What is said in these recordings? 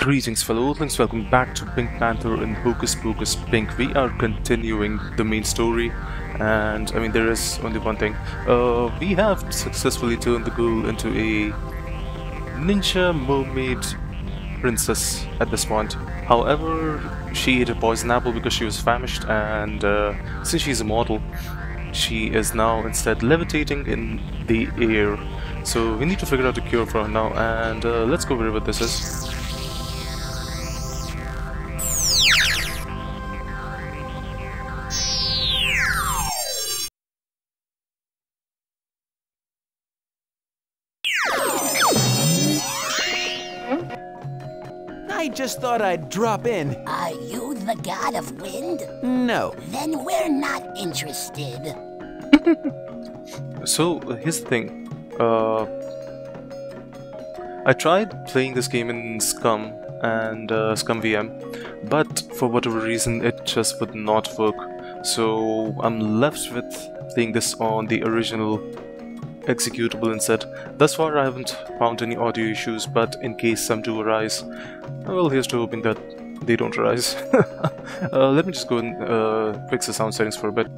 Greetings fellow Earthlings, welcome back to Pink Panther in Hokus Pokus Pink. We are continuing the main story, and I mean there is only one thing. We have successfully turned the girl into a ninja mermaid princess at this point. However, she ate a poison apple because she was famished, and since she's immortal, she is now instead levitating in the air. So we need to figure out a cure for her now, and let's go wherever this is. I just thought I'd drop in. Are you the god of wind? No. Then we're not interested. So here's the thing. I tried playing this game in Scum and Scum VM, but for whatever reason it just would not work. So I'm left with playing this on the original executable instead. Thus far I haven't found any audio issues, but in case some do arise, well, here's to hoping that they don't arise. Let me just go and fix the sound settings for a bit.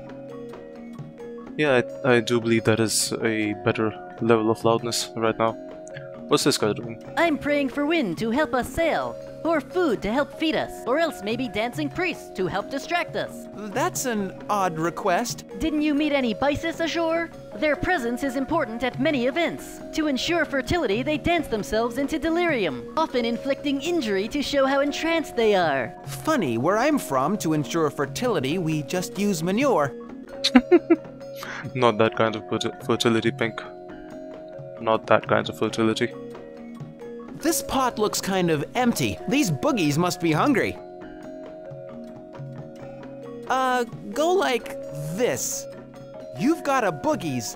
Yeah, I do believe that is a better level of loudness right now. What's this guy doing? I'm praying for wind to help us sail, or food to help feed us, or else maybe dancing priests to help distract us. That's an odd request. Didn't you meet any Bisis ashore? Their presence is important at many events. To ensure fertility, they dance themselves into delirium, often inflicting injury to show how entranced they are. Funny, where I'm from, to ensure fertility, we just use manure. Not that kind of fertility, Pink. Not that kind of fertility. This pot looks kind of empty. These boogies must be hungry. Go like this. You've got a boogies.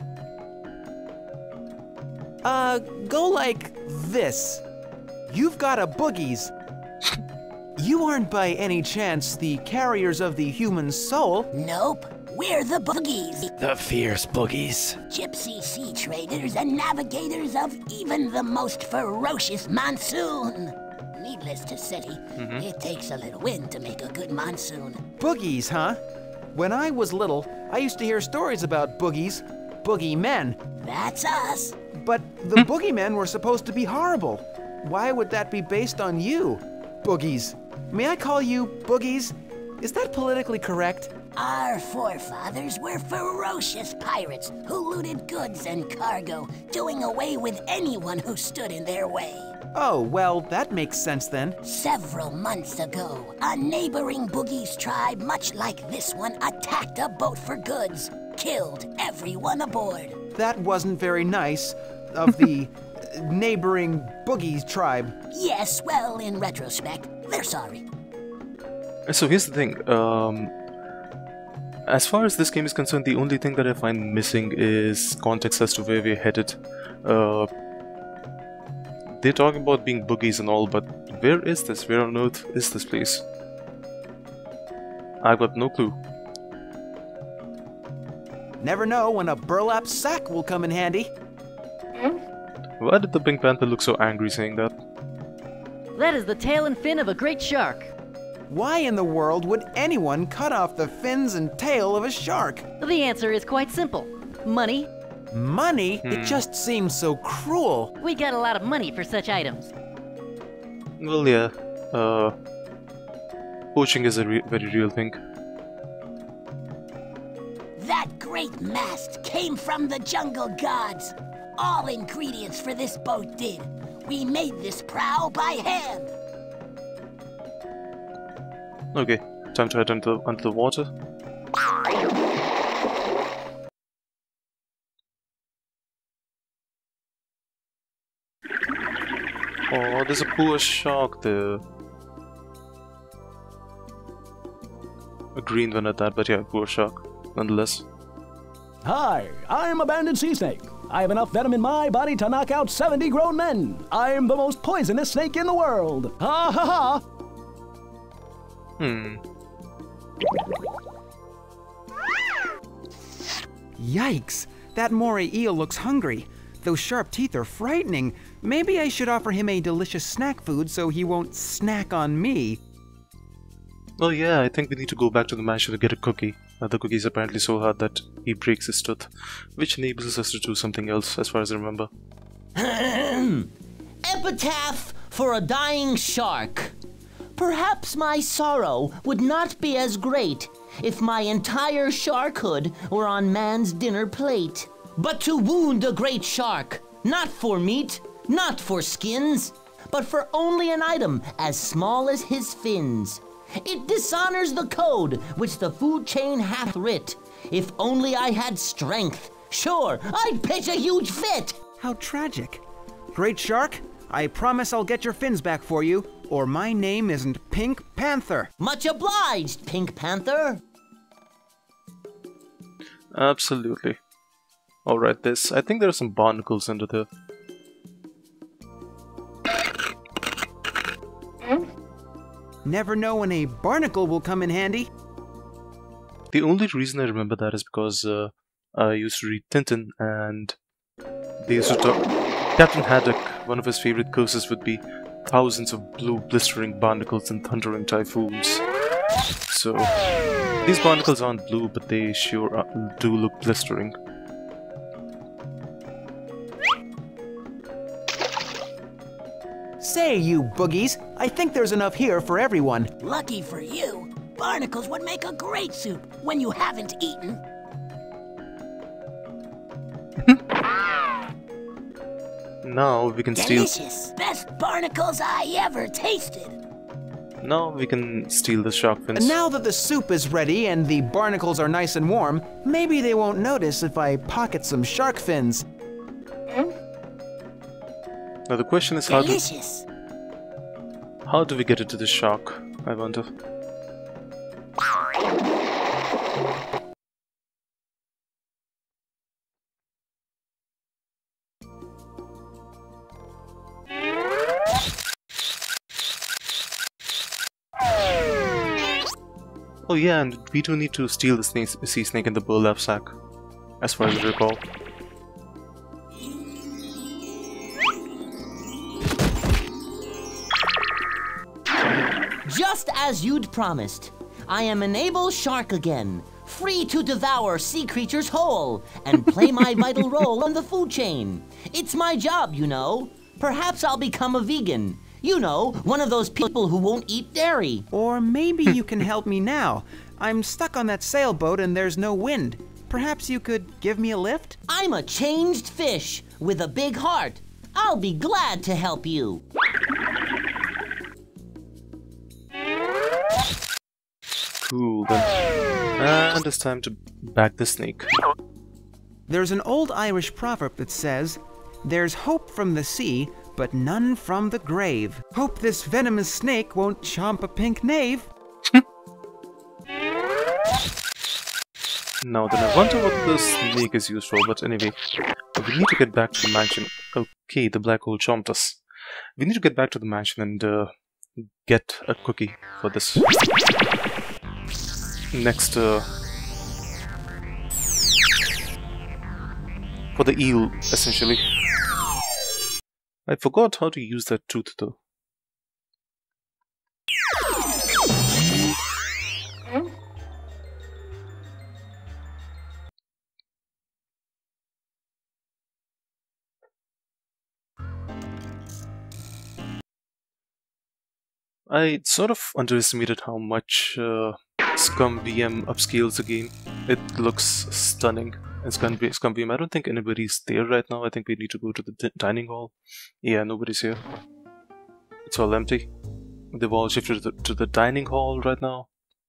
Go like this. You've got a boogies. You aren't by any chance the carriers of the human soul? Nope, we're the boogies. The fierce boogies. Gypsy sea traders and navigators of even the most ferocious monsoon. Needless to say, it takes a little wind to make a good monsoon. Boogies, huh? When I was little, I used to hear stories about boogies, boogeymen. That's us. But the boogeymen were supposed to be horrible. Why would that be based on you? Boogies. May I call you boogies? Is that politically correct? Our forefathers were ferocious pirates who looted goods and cargo, doing away with anyone who stood in their way. Oh, well, that makes sense then. Several months ago, a neighboring Boogie's tribe, much like this one, attacked a boat for goods, killed everyone aboard. That wasn't very nice of the neighboring Boogie's tribe. Yes, well, in retrospect, they're sorry. So here's the thing. As far as this game is concerned, the only thing that I find missing is context as to where we're headed. They're talking about being boogies and all, but where is this? Where on earth is this place? I've got no clue. Never know when a burlap sack will come in handy. Why did the Pink Panther look so angry saying that? That is the tail and fin of a great shark. Why in the world would anyone cut off the fins and tail of a shark? The answer is quite simple. Money. Money? It just seems so cruel. We got a lot of money for such items. Well, yeah. Poaching is a very real thing. That great mast came from the jungle gods. All ingredients for this boat did. We made this prow by hand. Okay, time to head under the water. Oh, there's a poor shark there. A green one at that, but yeah, poor shark, nonetheless. Hi, I'm a banded sea snake. I have enough venom in my body to knock out 70 grown men. I'm the most poisonous snake in the world. Ha ha ha! Yikes! That moray eel looks hungry. Those sharp teeth are frightening. Maybe I should offer him a delicious snack food so he won't snack on me. Oh yeah, I think we need to go back to the mansion to get a cookie. The cookie is apparently so hard that he breaks his tooth, which enables us to do something else, as far as I remember. Epitaph for a dying shark. Perhaps my sorrow would not be as great if my entire sharkhood were on man's dinner plate. But to wound a great shark, not for meat, not for skins, but for only an item as small as his fins. It dishonors the code which the food chain hath writ. If only I had strength, sure, I'd pitch a huge fit. How tragic. Great shark, I promise I'll get your fins back for you, or my name isn't Pink Panther. Much obliged, Pink Panther. Absolutely. Alright, I think there are some barnacles under there. Never know when a barnacle will come in handy. The only reason I remember that is because I used to read Tintin, and they used to talk. Captain Haddock, one of his favorite curses would be thousands of blue blistering barnacles and thundering typhoons. So, these barnacles aren't blue, but they sure do look blistering. Say, you boogies, I think there's enough here for everyone. Lucky for you, barnacles would make a great soup when you haven't eaten. Now we can steal. Delicious! Best barnacles I ever tasted. Now we can steal the shark fins. Now that the soup is ready and the barnacles are nice and warm, maybe they won't notice if I pocket some shark fins. Now the question is how do we get it to the shark, I wonder. Oh yeah, and we do need to steal the sea snake in the burlap sack, as far as I recall. Just as you'd promised, I am an able shark again, free to devour sea creatures whole and play my vital role on the food chain. It's my job, you know. Perhaps I'll become a vegan. You know, one of those people who won't eat dairy. Or maybe you can help me now. I'm stuck on that sailboat and there's no wind. Perhaps you could give me a lift? I'm a changed fish with a big heart. I'll be glad to help you. Cool, then. And it's time to bag the snake. There's an old Irish proverb that says, "There's hope from the sea, but none from the grave." Hope this venomous snake won't chomp a pink knave. Now then, I wonder what the snake is used for, but anyway, we need to get back to the mansion. Okay, the black hole chomped us. We need to get back to the mansion and get a cookie for this next, for the eel, essentially. I forgot how to use that tooth though. I sort of underestimated how much Scum VM upscales the game. It looks stunning. And Scum VM, I don't think anybody's there right now. I think we need to go to the dining hall. Yeah, nobody's here. It's all empty. They've all shifted to the dining hall right now.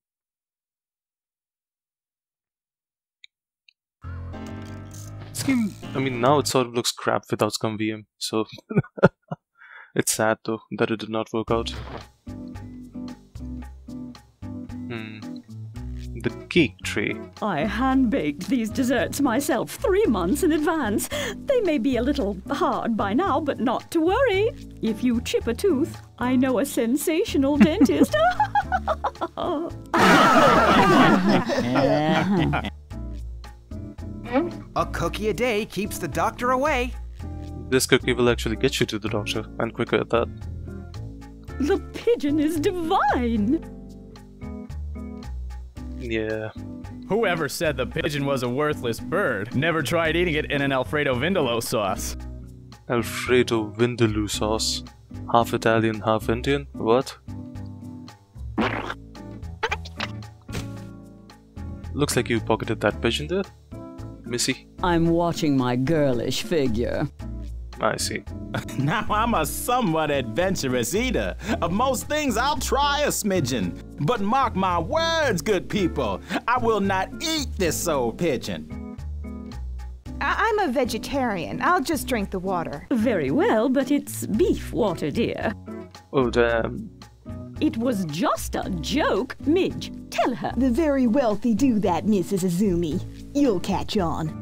This game, I mean, now it sort of looks crap without Scum VM, so it's sad though that it did not work out. The cake tray. I hand-baked these desserts myself 3 months in advance. They may be a little hard by now, but not to worry. If you chip a tooth, I know a sensational dentist. A cookie a day keeps the doctor away. This cookie will actually get you to the doctor, and quicker at that. The pigeon is divine. Yeah. Whoever said the pigeon was a worthless bird never tried eating it in an Alfredo Vindaloo sauce. Alfredo Vindaloo sauce. Half Italian, half Indian? What? Looks like you pocketed that pigeon there, Missy. I'm watching my girlish figure. I see. Now I'm a somewhat adventurous eater. Of most things I'll try a smidgen. But mark my words, good people, I will not eat this old pigeon. I'm a vegetarian. I'll just drink the water. Very well, but it's beef water, dear. Oh damn. It was just a joke. Midge, tell her. The very wealthy do that, Mrs. Azumi. You'll catch on.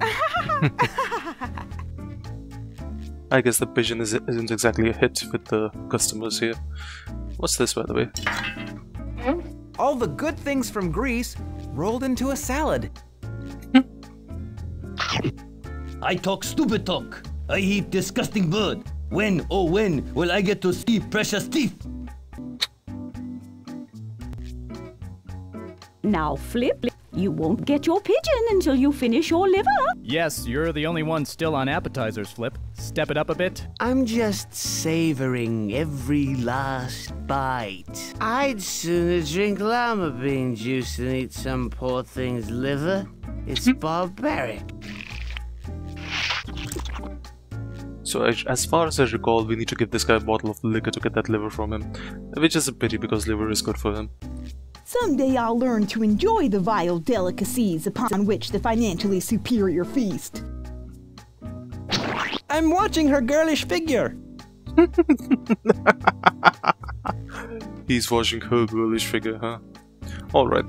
I guess the pigeon isn't exactly a hit with the customers here. What's this, by the way? All the good things from Greece rolled into a salad. I talk stupid talk. I eat disgusting bird. When, oh when, will I get to see precious teeth? Now, Flip, you won't get your pigeon until you finish your liver. Yes, you're the only one still on appetizers, Flip. Step it up a bit. I'm just savoring every last bite. I'd sooner drink llama bean juice than eat some poor thing's liver. It's barbaric. So as far as I recall, we need to give this guy a bottle of liquor to get that liver from him. Which is a pity because liver is good for him. Someday I'll learn to enjoy the vile delicacies upon which the financially superior feast. I'm watching her girlish figure. He's watching her girlish figure, huh? Alright.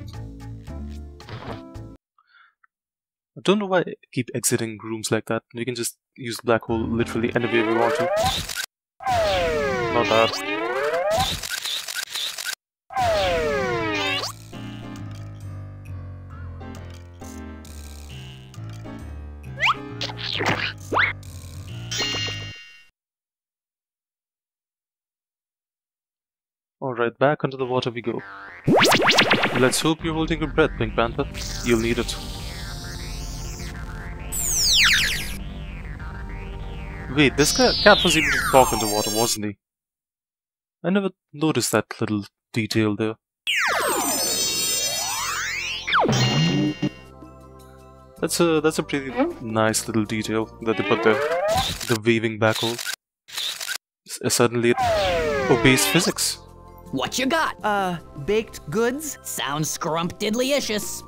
I don't know why I keep exiting rooms like that. We can just use the black hole literally anywhere we want to. Not that. Alright, back under the water we go. Let's hope you're holding your breath, Pink Panther. You'll need it. Wait, this cat was able to talk underwater, wasn't he? I never noticed that little detail there. That's a pretty nice little detail that they put there. The waving black hole. Suddenly it obeys physics. What you got? Baked goods? Sounds scrumptiddlyicious.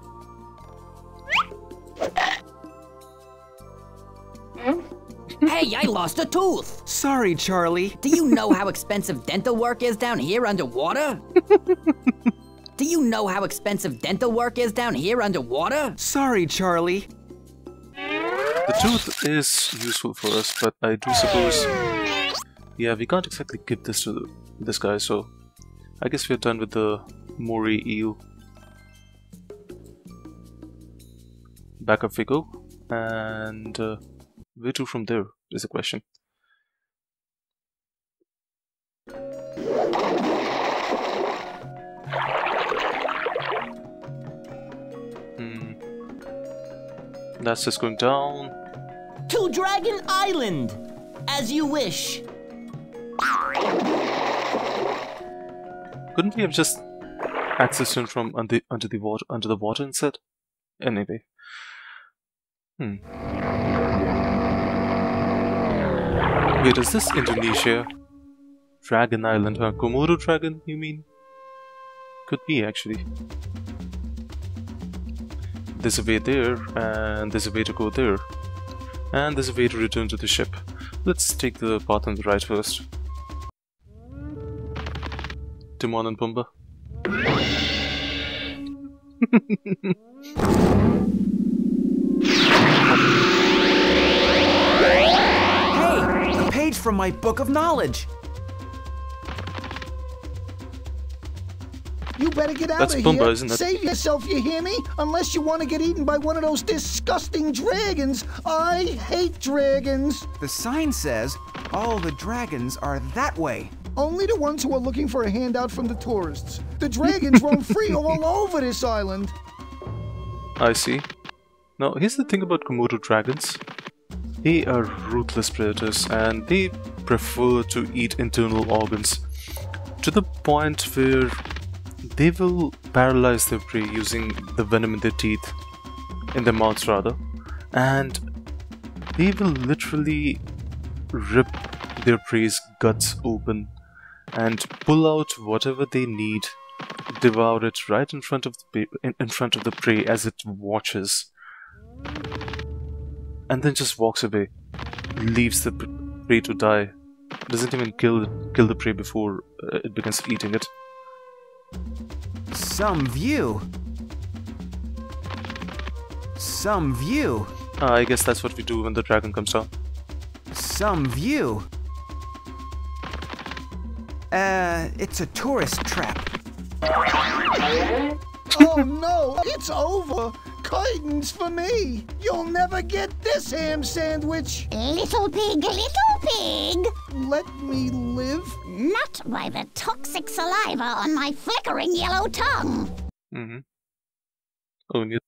Hey, I lost a tooth! Sorry, Charlie. Do you know how expensive dental work is down here underwater? Do you know how expensive dental work is down here underwater? Sorry, Charlie. The tooth is useful for us, but I do suppose... Yeah, we can't exactly give this to this guy, so... I guess we're done with the Mori eel. Back up we go, and... where to from there is the question. That's just going down. To Dragon Island! As you wish. Couldn't we have just accessed him from under the water instead? Anyway. Wait, is this Indonesia? Dragon Island, huh? Komodo dragon, you mean? Could be, actually. There's a way there, and there's a way to go there. And there's a way to return to the ship. Let's take the path on the right first. Timon and Pumbaa. Hey! A page from my book of knowledge! You better get out That's of Pumbaa, here. isn't it? Save yourself, you hear me? Unless you want to get eaten by one of those disgusting dragons. I hate dragons. The sign says all the dragons are that way. Only the ones who are looking for a handout from the tourists. The dragons roam free all over this island. I see. Now, here's the thing about Komodo dragons. They are ruthless predators and they prefer to eat internal organs to the point where they will paralyze their prey using the venom in their teeth, in their mouths rather, and they will literally rip their prey's guts open and pull out whatever they need, devour it right in front of the prey as it watches, and then just walks away, leaves the prey to die, doesn't even kill the prey before it begins eating it. Some view. Some view. I guess that's what we do when the dragon comes down. Some view. It's a tourist trap. Oh no, it's over. Curtains for me. You'll never get this ham sandwich. Little pig, little pig. Let me live. Not by the toxic saliva on my flickering yellow tongue. Mm-hmm. Oh, yeah.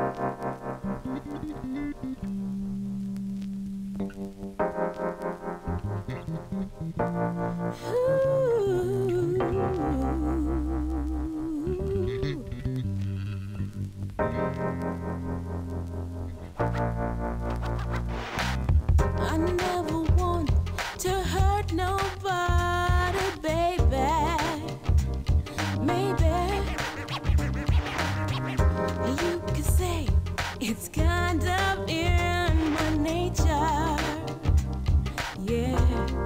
I never want to hurt nobody, baby. Maybe you could say it's kind of in my nature. Yeah.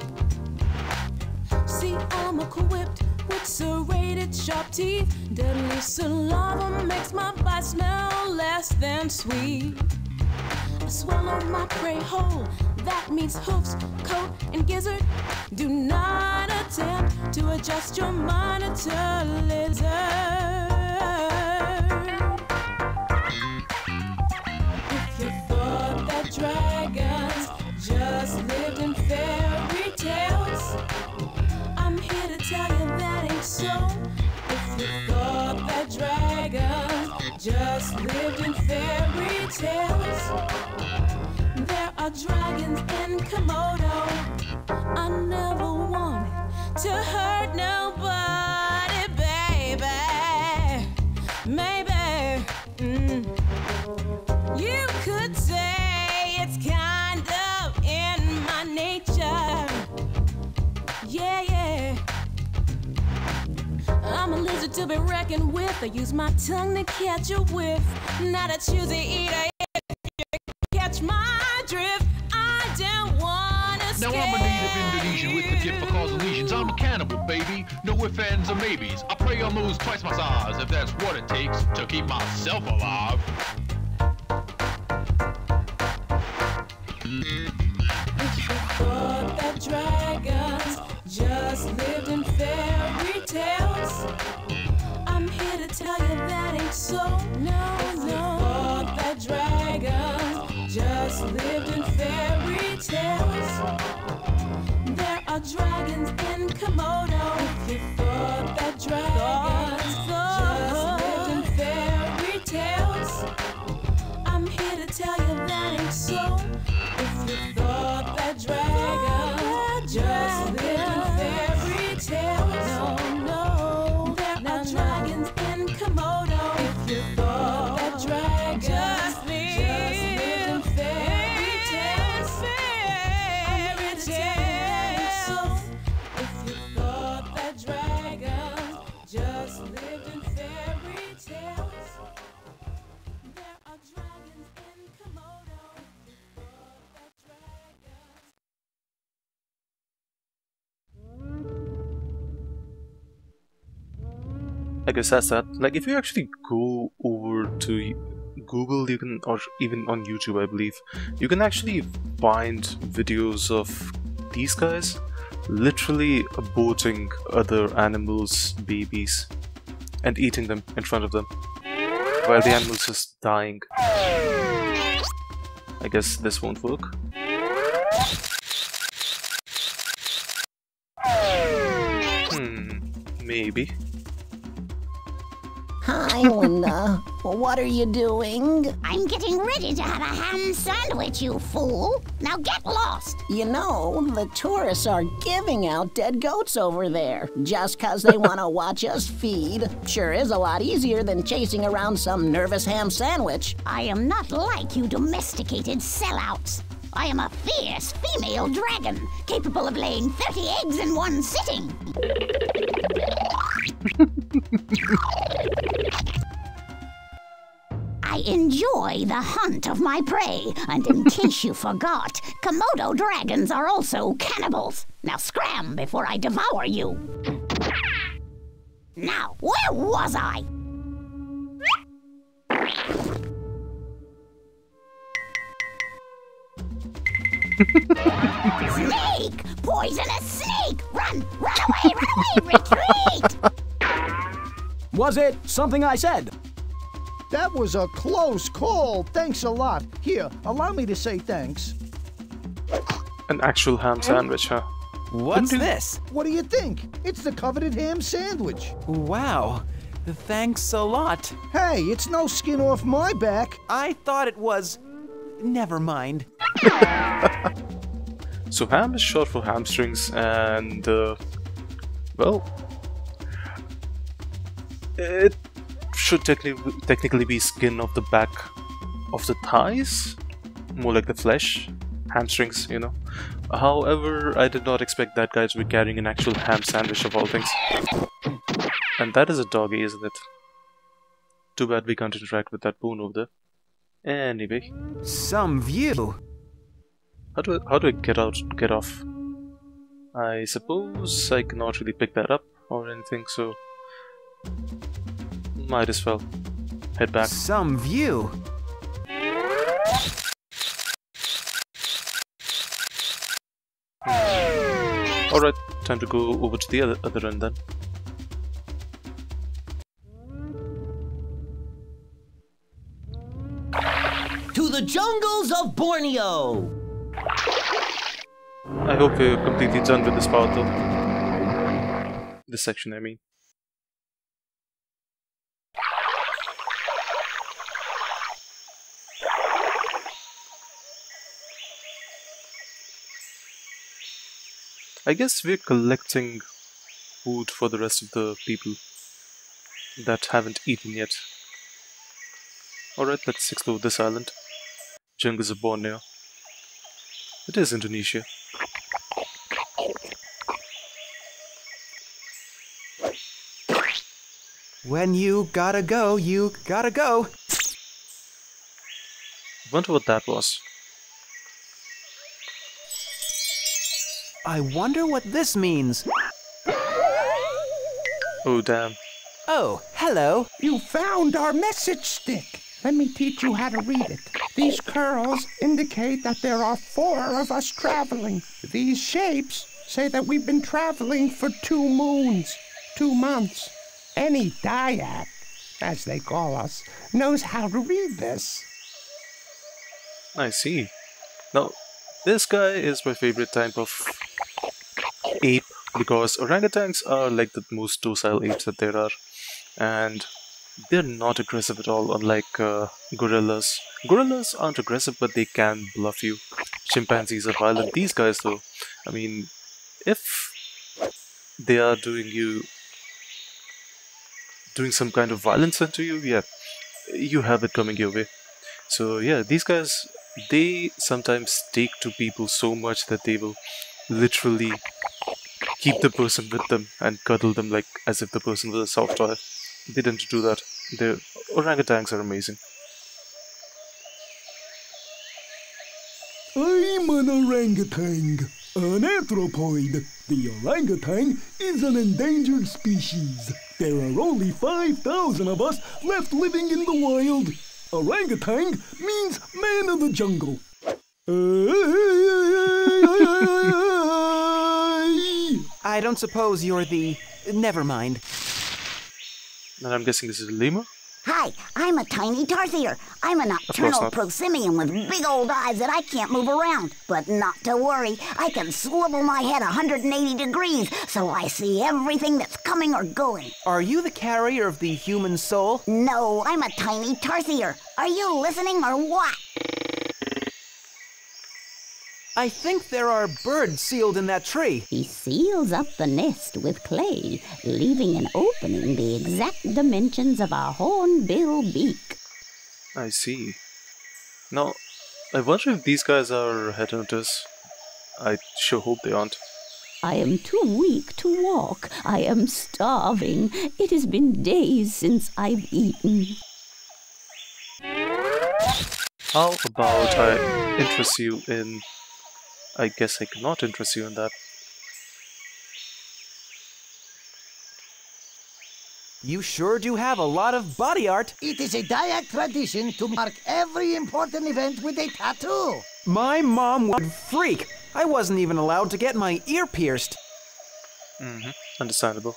See, I'm equipped with serrated, sharp teeth. Deadly saliva makes my bite smell less than sweet. I swallow my prey whole. That means hoofs, coat, and gizzard. Do not attempt to adjust your monitor, lizard. If you thought that dragons just lived in fairy tales, I'm here to tell you that ain't so. If you thought that dragons just lived in fairy tales, there are dragons in Komodo. I never wanted to hurt nobody, baby. Maybe you could say it's kind of in my nature. Yeah, yeah. I'm a lizard to be reckoned with. I use my tongue to catch a whiff. Not a choosy eater. Catch my drift. I don't wanna Now I'm a native Indonesian with the gift for causing lesions. I'm a cannibal, baby. No ifs, ands, or maybes. I prey on those twice my size if that's what it takes to keep myself alive. If you thought that dragons just lived in fairy tales, I'm here to tell you that ain't so. No, no. If you thought that dragons just lived in fairy tales, there are dragons in Komodo. If you thought that dragons just lived in fairy tales, I'm here to tell you that ain't so. If you thought that dragons just lived in fairy tales, no, no, there are dragons in Komodo. If you thought that dragons just lived in fairy tales, I'm here to tell you that ain't so. If you thought that dragons just lived in fairy tales, there are dragons in Komodo. If you thought that dragons. I guess that's that. Like, if you actually go over to Google, you can, or even on YouTube, I believe, you can actually find videos of these guys literally aborting other animals' babies. and eating them in front of them, while the animal's just dying. I guess this won't work. Maybe. Hi, Linda. What are you doing? I'm getting ready to have a ham sandwich, you fool. Now get lost. You know, the tourists are giving out dead goats over there just 'cause they want to watch us feed. Sure is a lot easier than chasing around some nervous ham sandwich. I am not like you domesticated sellouts. I am a fierce female dragon, capable of laying 30 eggs in one sitting. I enjoy the hunt of my prey, and in case you forgot, Komodo dragons are also cannibals. Now scram before I devour you. Now, where was I? Snake! Poisonous snake! Run! Run away! Run away! Retreat! Was it something I said? That was a close call. Thanks a lot. Here, allow me to say thanks. An actual ham sandwich, huh? What's this? What do you think? It's the coveted ham sandwich. Wow. Thanks a lot. Hey, it's no skin off my back. I thought it was... Never mind. So ham is short for hamstrings and, well, it should technically be skin of the back of the thighs, more like the flesh, hamstrings, you know. However, I did not expect that guy to be carrying an actual ham sandwich of all things. And that is a doggy, isn't it? Too bad we can't interact with that bone over there. Anyway. Some view. How do I get off? I suppose I cannot really pick that up or anything, so might as well head back. Some view. Alright, time to go over to the other end then. To the jungles of Borneo! I hope we're completely done with this part though. This section, I mean. I guess we're collecting food for the rest of the people that haven't eaten yet. Alright, let's explore this island. Jungles of Borneo. It is Indonesia. When you gotta go, you gotta go. Wonder what that was. I wonder what this means. Oh, damn. Oh, hello. You found our message stick. Let me teach you how to read it. These curls indicate that there are 4 of us traveling. These shapes say that we've been traveling for 2 moons, 2 months. Any dyad, as they call us, knows how to read this. I see. Now, this guy is my favorite type of ape because orangutans are like the most docile apes that there are. And they're not aggressive at all, unlike gorillas. Gorillas aren't aggressive, but they can bluff you. Chimpanzees are violent. These guys, though, I mean, if they are doing some kind of violence unto you, yeah, you have it coming your way. So yeah, these guys, they sometimes take to people so much that they will literally keep the person with them and cuddle them like as if the person was a soft toy. They tend to do that. The orangutans are amazing. I'm an orangutan, an anthropoid. The orangutan is an endangered species. There are only 5,000 of us left living in the wild. Orangutan means man of the jungle. I don't suppose you're the... Never mind. And I'm guessing this is a lemur? Hi, I'm a tiny tarsier. I'm a nocturnal not. prosimian with big old eyes that I can't move around. But not to worry, I can swivel my head 180 degrees so I see everything that's coming or going. Are you the carrier of the human soul? No, I'm a tiny tarsier. Are you listening or what? I think there are birds sealed in that tree. He seals up the nest with clay, leaving an opening the exact dimensions of a hornbill beak. I see. Now, I wonder if these guys are headhunters. I sure hope they aren't. I am too weak to walk. I am starving. It has been days since I've eaten. How about I interest you in... I guess I cannot interest you in that. You sure do have a lot of body art. It is a Dayak tradition to mark every important event with a tattoo. My mom would freak. I wasn't even allowed to get my ear pierced. Understandable.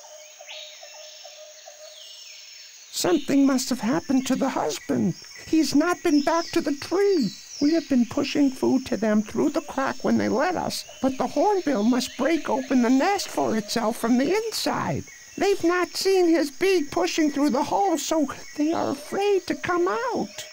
Something must have happened to the husband. He's not been back to the tree. We have been pushing food to them through the crack when they let us, but the hornbill must break open the nest for itself from the inside. They've not seen his beak pushing through the hole, so they are afraid to come out.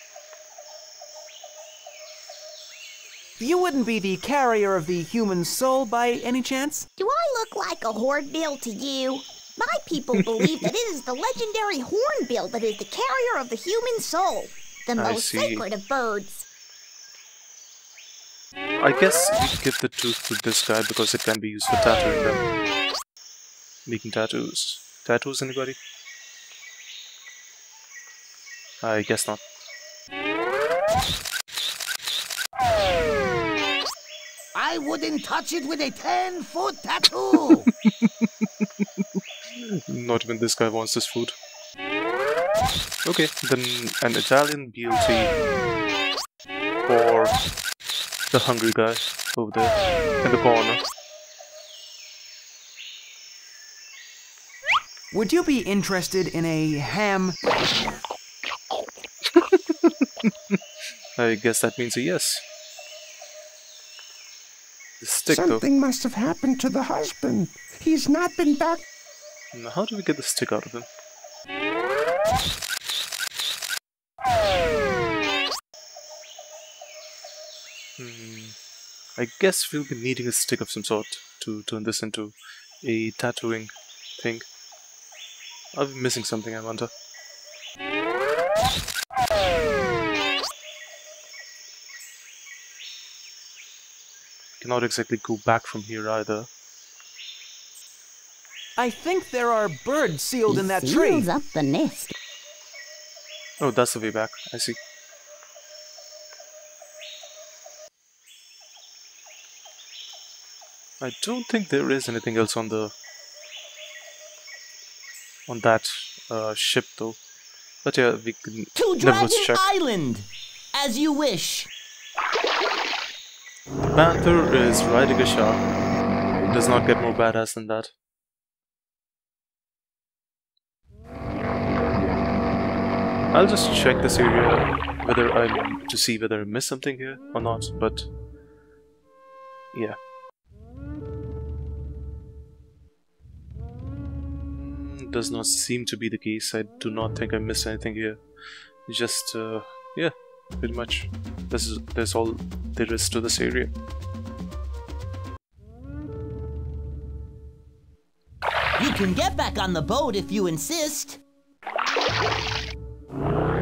You wouldn't be the carrier of the human soul by any chance? Do I look like a hornbill to you? My people believe that it is the legendary hornbill that is the carrier of the human soul, the most sacred of birds. I guess we give the tooth to this guy because it can be used for tattooing them. Making tattoos. Tattoos, anybody? I guess not. I wouldn't touch it with a 10-foot tattoo. Not even this guy wants this food. Okay, then an Italian BLT for the hungry guy over there in the corner. Would you be interested in a ham? I guess that means a yes. The stick, Something must have happened to the husband. He's not been back. Now, how do we get the stick out of him? I guess we'll be needing a stick of some sort to turn this into a tattooing thing. I'll be missing something, I wonder. Cannot exactly go back from here either. I think there are birds sealed in that tree. Seals up the nest. Oh, that's the way back. I see. I don't think there is anything else on the that ship though. But yeah, we can To never Dragon check. Island, as you wish. The panther is riding a shark. Does not get more badass than that. I'll just check this area to see whether I missed something here or not, but yeah. Does not seem to be the case. I do not think I missed anything here. Just yeah, pretty much. That's all there is to this area. You can get back on the boat if you insist.